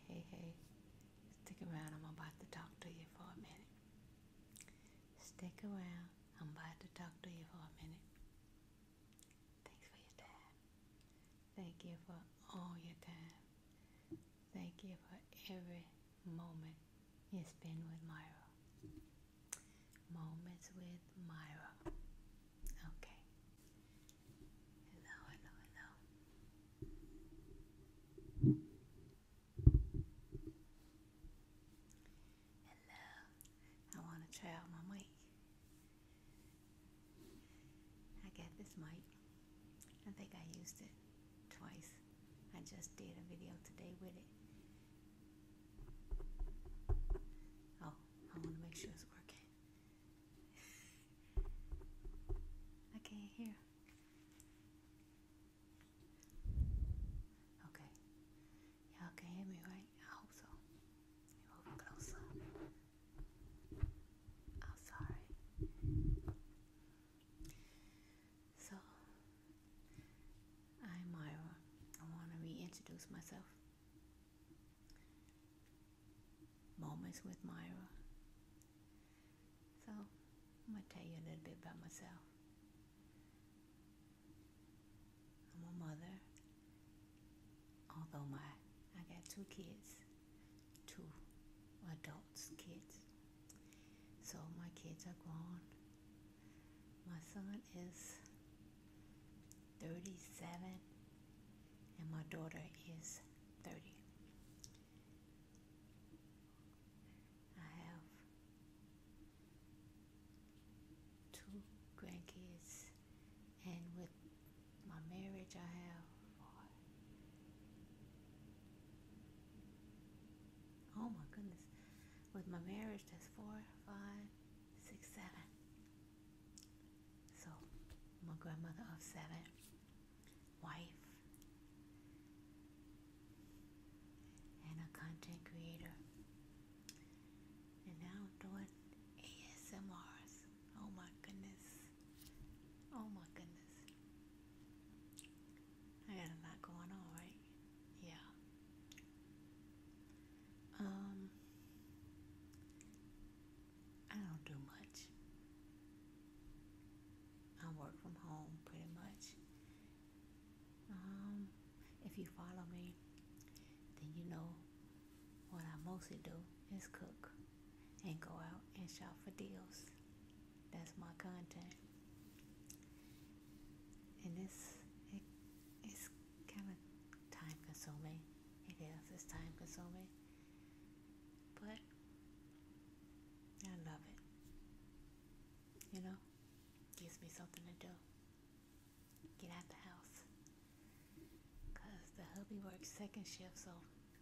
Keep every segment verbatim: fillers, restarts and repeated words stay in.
hey, hey. Stick around. I'm about to talk to you for a minute. Stick around. I'm about to talk to you for a minute. Thanks for your time. Thank you for all your time. Thank you for every moment you spend with Myra. Moments with Myra. Okay. Hello, hello, hello. Hello. I want to try out my mic. I got this mic. I think I used it twice. I just did a video today with it. Oh, I want to make sure it's working. I can't hear. Okay. Y'all can hear me, right? I hope so. Move closer. I'm sorry. So, I'm Myra. I want to reintroduce myself. Moments with Myra. So, I'm going to tell you a little bit about myself. I'm a mother. Although my I got two kids, two adults kids. So my kids are grown. My son is thirty-seven and my daughter is thirty. I have two grandkids, and with my marriage I have four. Oh my goodness. With my marriage, that's four, five, six, seven. So, I'm a grandmother of seven, wife, and a content creator. And now I'm doing A S M Rs. Oh my goodness. Oh my goodness. I got a lot going on, right? Yeah. Um, I don't do much. I work from home pretty much. Um, if you follow me, then you know what I mostly do is cook and go out and shop for deals. That's my content. And it's, it, it's kind of time consuming. It is, it's time consuming. But I love it. You know, gives me something to do. Get out the house. Because the hubby works second shift, so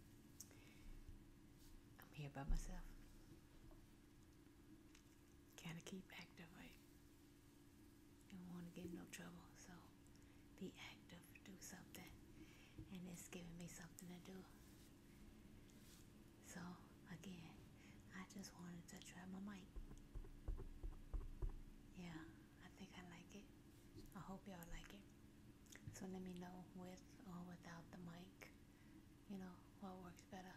I'm here by myself. Gotta keep active, right? Don't want to get in no trouble, so be active, do something. And it's giving me something to do. So, again, I just wanted to try my mic. Yeah, I think I like it. I hope y'all like it. So let me know with or without the mic, you know, what works better.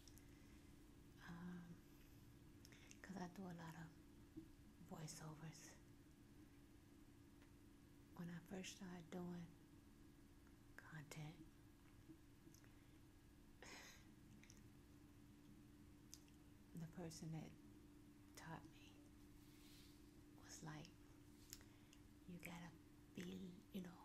Um, cause I do a lot of voiceovers. When I first started doing content, the person that taught me was like, you gotta be, you know,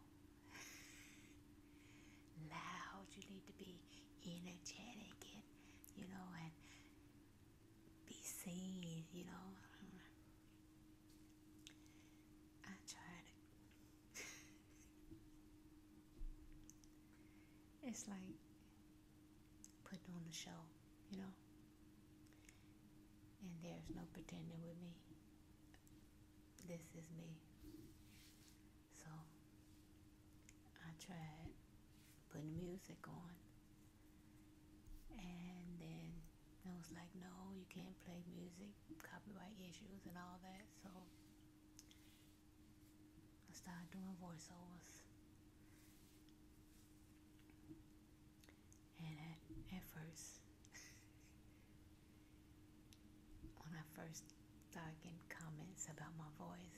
loud. You need to be energetic and, you know, and be seen, you know. I tried it. It's like putting on a show, you know. And there's no pretending with me. This is me. So I tried putting music on, and then I was like, no, you can't play music, copyright issues and all that. So I started doing voiceovers. And at, at first first started getting comments about my voice,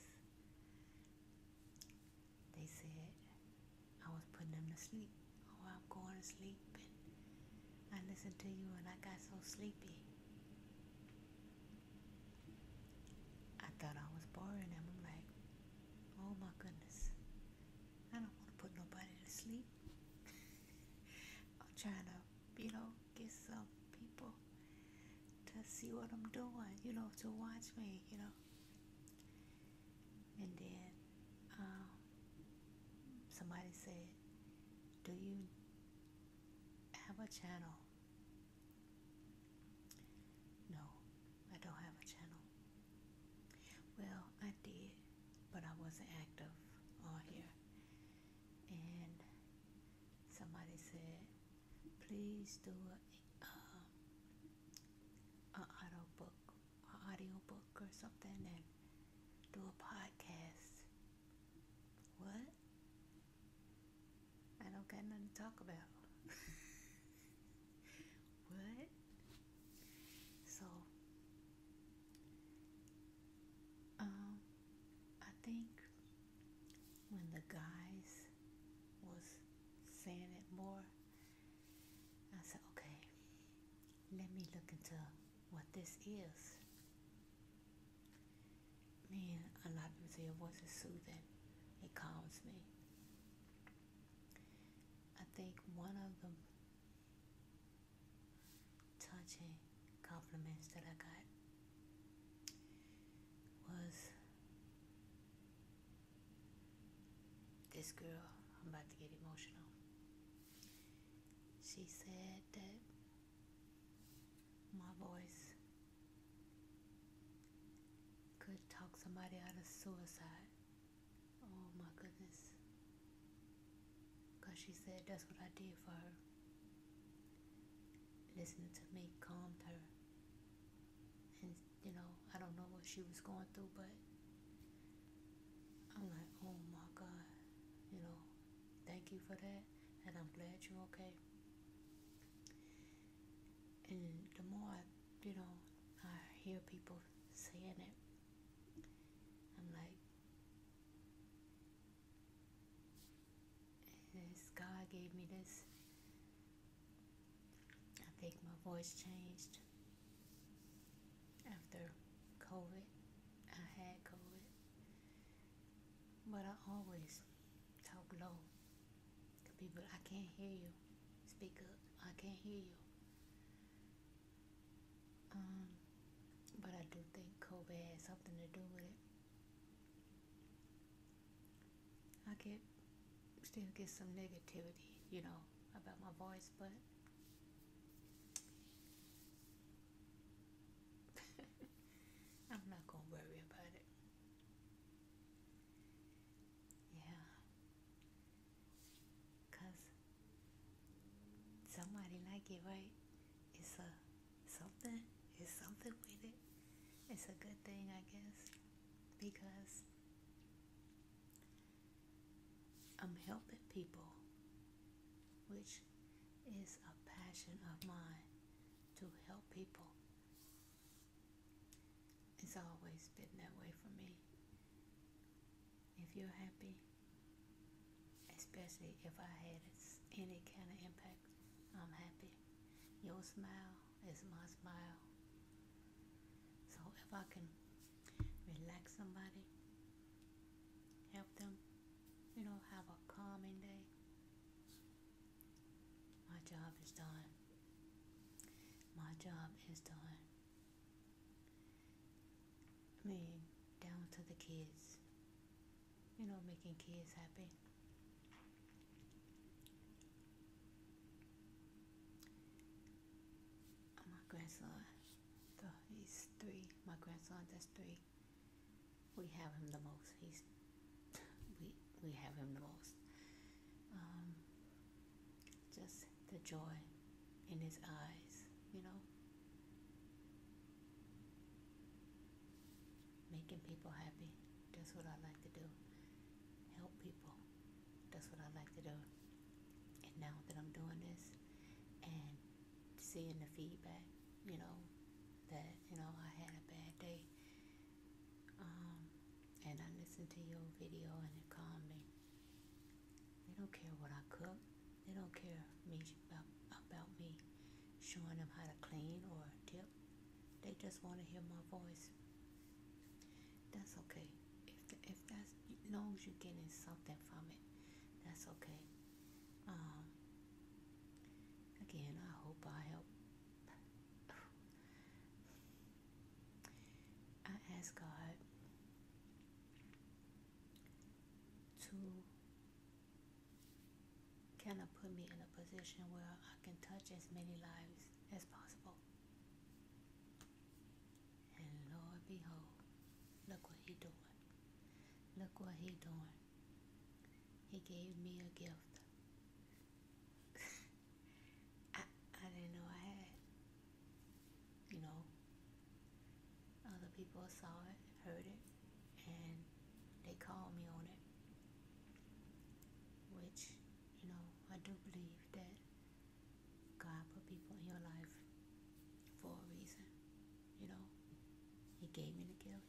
they said I was putting them to sleep. Oh, I'm going to sleep. And I listened to you and I got so sleepy. I thought I was boring them. I'm like, oh my goodness. I don't want to put nobody to sleep. I'm trying to, you know, get some people to see what I'm doing, you know, to watch me, you know. And then um, somebody said, do you have a channel? No, I don't have a channel. Well, I did, but I wasn't active on here. And somebody said, please do a, uh, a audio book, a audio book or something, and do a podcast. What? I don't got nothing to talk about. What? So, um, I think when the guys was saying it more, I said, okay, let me look into what this is. Man, a lot of people say your voice is soothing. It calms me. I think one of the touching compliments that I got was this girl. I'm about to get emotional. She said that my voice could talk somebody out of suicide. Oh my goodness. Because she said that's what I did for her. Listening to me calmed her. And, you know, I don't know what she was going through, but I'm like, oh my God. You know, thank you for that. And I'm glad you're okay. And the more I, you know, I hear people saying it, I'm like, this God gave me this. I think my voice changed after COVID. I had COVID, but I always talk low to people. I can't hear you. Speak up. I can't hear you. Um, but I do think COVID had something to do with it. I get still get some negativity, you know, about my voice, but I'm not gonna worry about it. Yeah, cause somebody like it, right? It's a something. It's something with it. It's a good thing, I guess, because I'm helping people, which is a passion of mine, to help people. It's always been that way for me. If you're happy, especially if I had any kind of impact, I'm happy. Your smile is my smile. So if I can relax somebody, help them, you know, have a calming day, my job is done. My job is done. I mean, down to the kids, you know, making kids happy. My grandson, the, he's three. My grandson, that's three. We have him the most. He's we we have him the most. Um, just the joy in his eyes, you know. Making people happy. That's what I like to do. Help people. That's what I like to do. And now that I'm doing this and seeing the feedback, you know, that, you know, I had a bad day. Um, and I listened to your video and it calmed me. They don't care what I cook. They don't care me about, about me showing them how to clean or tip. They just want to hear my voice. That's okay. If if that's, as long as you're getting something from it, that's okay. Um, again, I hope I help. I ask God to kind of put me in a position where I can touch as many lives as possible. And Lord behold, look what he doing. Look what he doing. He gave me a gift. I, I didn't know I had. You know, other people saw it, heard it, and they called me on it. Which, you know, I do believe that God put people in your life for a reason. You know, he gave me the gift.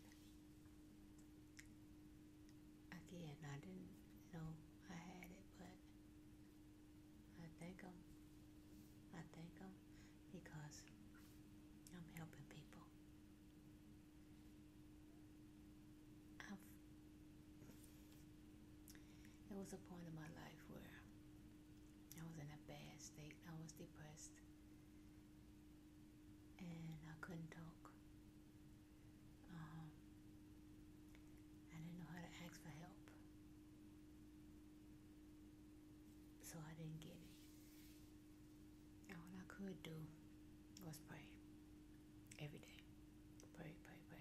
Again, I didn't know I had it, but I thank him. I thank him because I'm helping people. I've, there was a point in my life where I was in a bad state. I was depressed and I couldn't talk. Um, I didn't know how to ask for help. So I didn't get it. And what I could do was pray every day. Pray, pray, pray.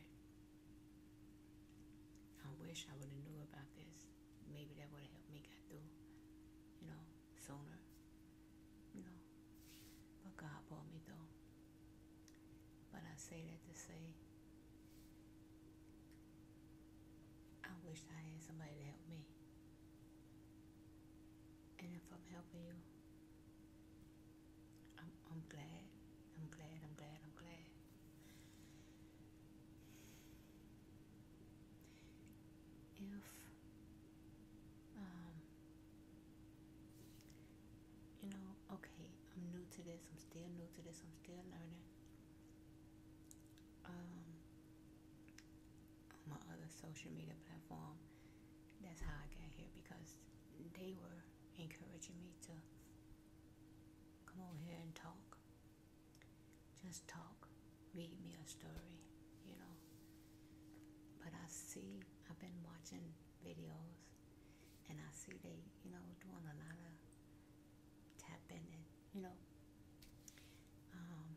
I wish I would have knew about this. Maybe that would have helped me get through, you know, sooner. You know. But God brought me through. But I say that to say, I wish I had somebody to help me. And if I'm helping you, I'm, I'm glad. I'm glad, I'm glad, I'm glad. If, um, you know, okay, I'm new to this, I'm still new to this, I'm still learning. Um, on my other social media platform, that's how I got here because they were encouraging me to come over here and talk. Just talk. Read me a story, you know. But I see, I've been watching videos and I see they, you know, doing a lot of tapping and, you know, um,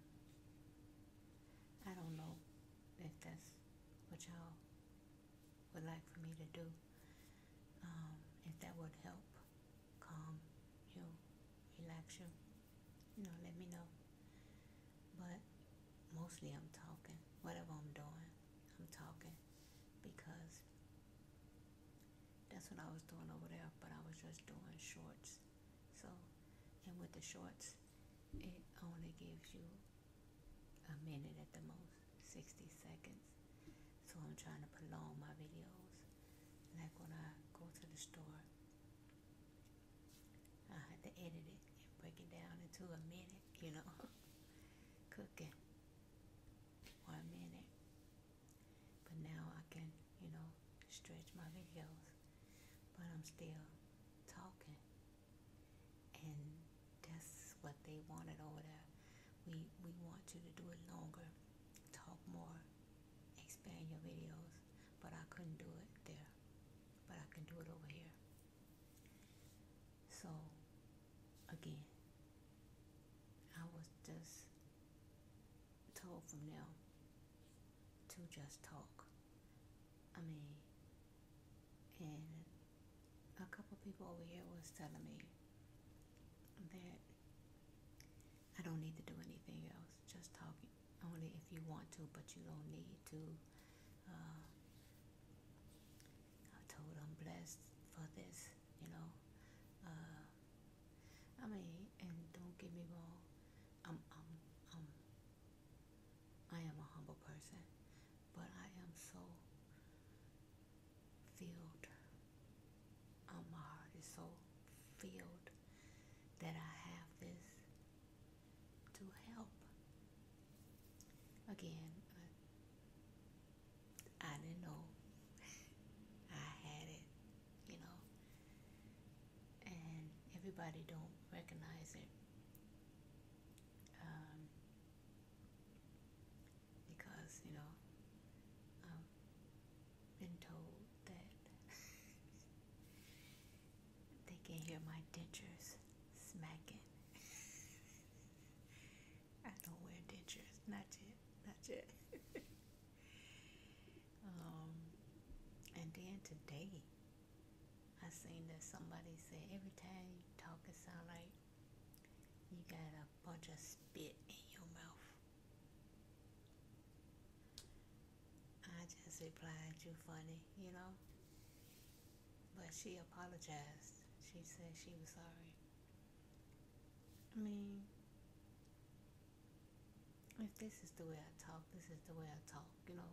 I don't know if that's what y'all would like for me to do. Um, if that would help calm you, relax you, you know, let me know. But mostly I'm talking. Whatever I'm doing, I'm talking because that's what I was doing over there, but I was just doing shorts. So, and with the shorts, it only gives you a minute at the most, sixty seconds. So I'm trying to prolong my videos. Like when I go to the store, I had to edit it and break it down into a minute, you know, cooking, one minute. But now I can, you know, stretch my videos, but I'm still talking. And that's what they wanted over there. We, we want you to do it longer, talk more, expand your videos, but I couldn't do it there. But I can do it over here. So, again, I was just told from them to just talk. I mean, and a couple people over here was telling me that I don't need to do anything else. Just talking. Only if you want to, but you don't need to. Uh, I told I'm blessed for this, you know. Uh, I mean, and don't get me wrong. I'm, I'm, I'm, I am a humble person, but I am so filled. Um, my heart is so filled that I have this to help. Again, I, I didn't know I had it, you know, and everybody don't recognize it. Um, because, you know, I've been told that they can hear my dentures smacking. I don't wear dentures, not yet, not yet. um, and then today, I seen that somebody said every time you talk, it sound like you got a bunch of spit in your mouth. I just replied, "You funny," you know. But she apologized. She said she was sorry. I mean, if this is the way I talk, this is the way I talk, you know.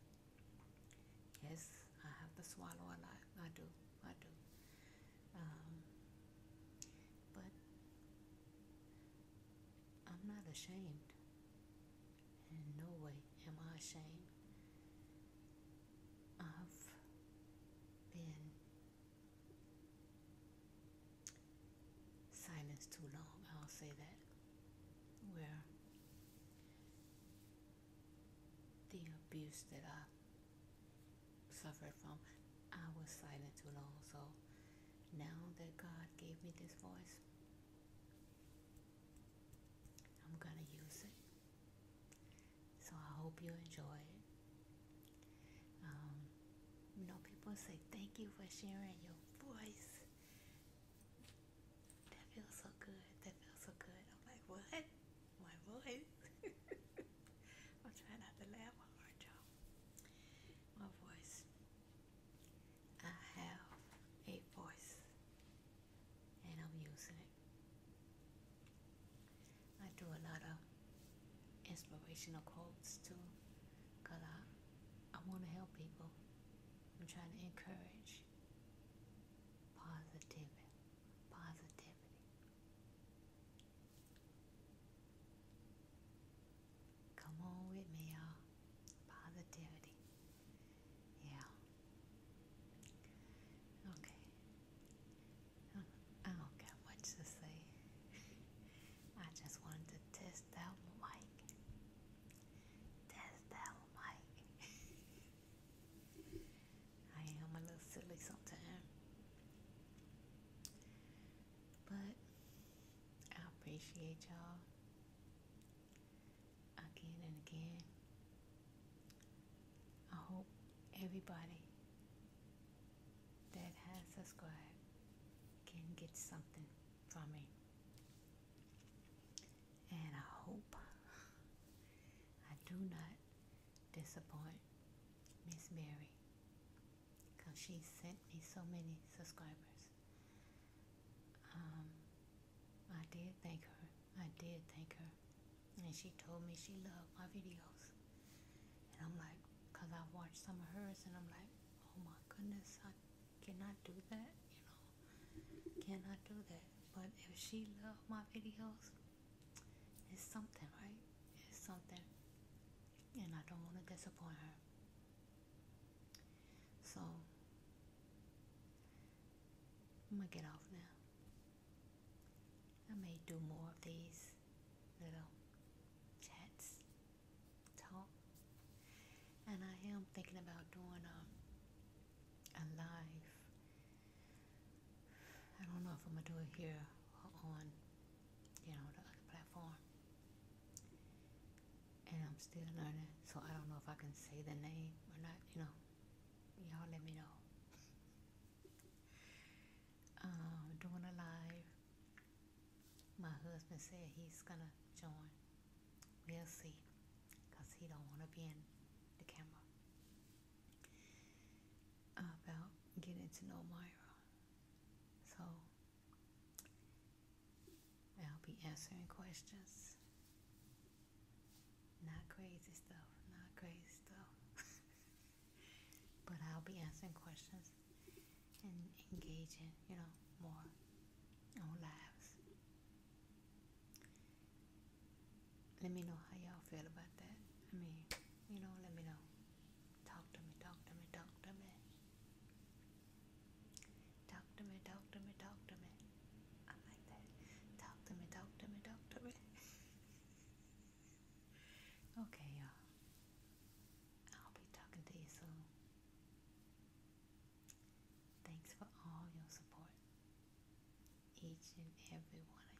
Yes, I have to swallow a lot. I do. I do. Um, but I'm not ashamed. In no way am I ashamed. I've been silenced too long. I'll say that. Where the abuse that I suffered from, I was silent too long. So now that God gave me this voice, I'm gonna use it. So I hope you enjoy it. Um, you know, people say thank you for sharing your voice. That feels so good. That feels so good. I'm like, what? My voice? I'm trying not to laugh hard, y'all. My voice. I have a voice, and I'm using it. I do a lot of inspirational quotes too, because I, I want to help people. I'm trying to encourage positivity. Positivity. Come on with me, y'all. Positivity. Yeah. Okay. I don't got much to say. I just wanted to test out my mic. Test out my mic. I am a little silly sometimes. But I appreciate y'all again and again. I hope everybody that has subscribed can get something from me. And I hope I do not disappoint Miss Mary, because she sent me so many subscribers. Um, I did thank her. I did thank her. And she told me she loved my videos. And I'm like, because I've watched some of hers, and I'm like, oh my goodness, I cannot do that, you know. Cannot do that. But if she loved my videos, it's something, right? It's something. And I don't want to disappoint her. So, I'm going to get off now. I may do more of these little chats, talk. And I am thinking about doing um, a live. I don't know if I'm going to do it here or on, you know, the other platform. And I'm still learning, so I don't know if I can say the name or not, you know. Y'all let me know. Um, doing a live. My husband said he's gonna join. We'll see, because he don't want to be in the camera. About getting to know Myra. So I'll be answering questions. Not crazy stuff. Not crazy stuff. But I'll be answering questions and engaging, you know, more on lives. Let me know how y'all feel about that. I mean, you know, let me know. Talk to me, talk to me, talk to me. Talk to me, talk to me, talk to me. I like that. Talk to me, talk to me, talk to me. Okay, y'all. I'll be talking to you soon. Thanks for all your support. Each and every one of